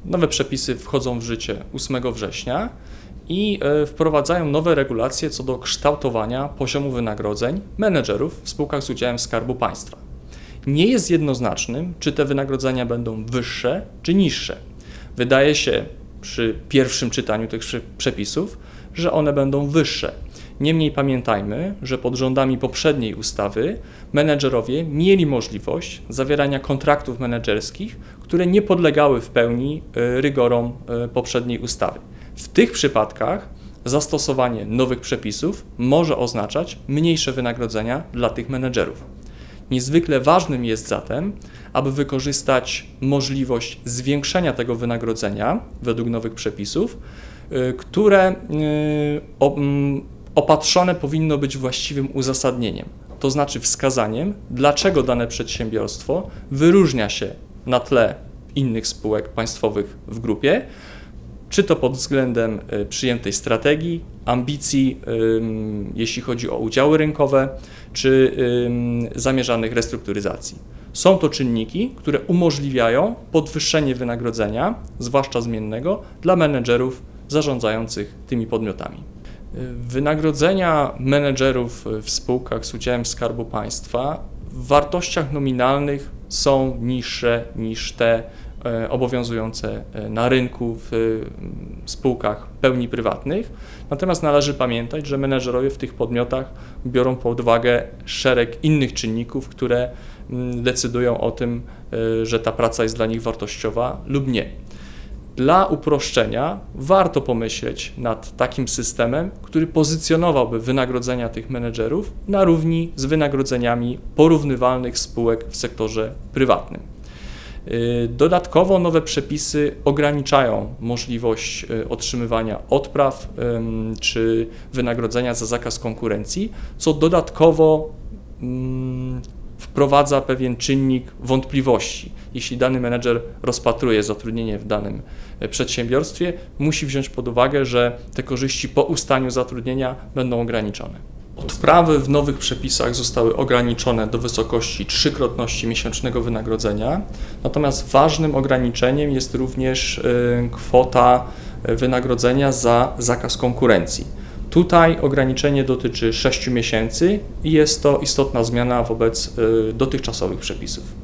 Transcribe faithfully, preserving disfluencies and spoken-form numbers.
Nowe przepisy wchodzą w życie ósmego września i wprowadzają nowe regulacje co do kształtowania poziomu wynagrodzeń menedżerów w spółkach z udziałem Skarbu Państwa. Nie jest jednoznacznym, czy te wynagrodzenia będą wyższe czy niższe. Wydaje się przy pierwszym czytaniu tych przepisów, że one będą wyższe. Niemniej pamiętajmy, że pod rządami poprzedniej ustawy menedżerowie mieli możliwość zawierania kontraktów menedżerskich, które nie podlegały w pełni rygorom poprzedniej ustawy. W tych przypadkach zastosowanie nowych przepisów może oznaczać mniejsze wynagrodzenia dla tych menedżerów. Niezwykle ważnym jest zatem, aby wykorzystać możliwość zwiększenia tego wynagrodzenia według nowych przepisów, które opatrzone powinno być właściwym uzasadnieniem, to znaczy wskazaniem, dlaczego dane przedsiębiorstwo wyróżnia się na tle innych spółek państwowych w grupie, czy to pod względem przyjętej strategii, ambicji, jeśli chodzi o udziały rynkowe, czy zamierzanych restrukturyzacji. Są to czynniki, które umożliwiają podwyższenie wynagrodzenia, zwłaszcza zmiennego, dla menedżerów zarządzających tymi podmiotami. Wynagrodzenia menedżerów w spółkach z udziałem Skarbu Państwa w wartościach nominalnych są niższe niż te obowiązujące na rynku w spółkach pełni prywatnych. Natomiast należy pamiętać, że menedżerowie w tych podmiotach biorą pod uwagę szereg innych czynników, które decydują o tym, że ta praca jest dla nich wartościowa lub nie. Dla uproszczenia warto pomyśleć nad takim systemem, który pozycjonowałby wynagrodzenia tych menedżerów na równi z wynagrodzeniami porównywalnych spółek w sektorze prywatnym. Dodatkowo nowe przepisy ograniczają możliwość otrzymywania odpraw czy wynagrodzenia za zakaz konkurencji, co dodatkowo wprowadza pewien czynnik wątpliwości. Jeśli dany menedżer rozpatruje zatrudnienie w danym przedsiębiorstwie, musi wziąć pod uwagę, że te korzyści po ustaniu zatrudnienia będą ograniczone. Odprawy w nowych przepisach zostały ograniczone do wysokości trzykrotności miesięcznego wynagrodzenia, natomiast ważnym ograniczeniem jest również kwota wynagrodzenia za zakaz konkurencji. Tutaj ograniczenie dotyczy sześciu miesięcy i jest to istotna zmiana wobec dotychczasowych przepisów.